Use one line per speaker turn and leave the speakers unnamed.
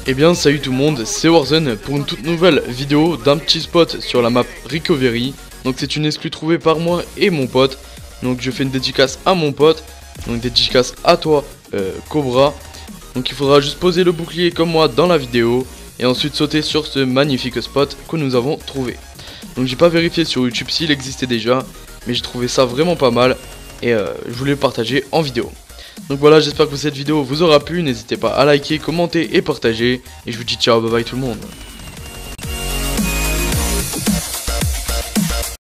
Eh bien salut tout le monde, c'est Warzone pour une toute nouvelle vidéo d'un petit spot sur la map Recovery. Donc c'est une exclue trouvée par moi et mon pote. Donc je fais une dédicace à mon pote, donc dédicace à toi Cobra. Donc il faudra juste poser le bouclier comme moi dans la vidéo et ensuite sauter sur ce magnifique spot que nous avons trouvé. Donc j'ai pas vérifié sur YouTube s'il existait déjà, mais j'ai trouvé ça vraiment pas mal et je voulais le partager en vidéo. Donc voilà, j'espère que cette vidéo vous aura plu, n'hésitez pas à liker, commenter et partager, et je vous dis ciao, bye bye tout le monde.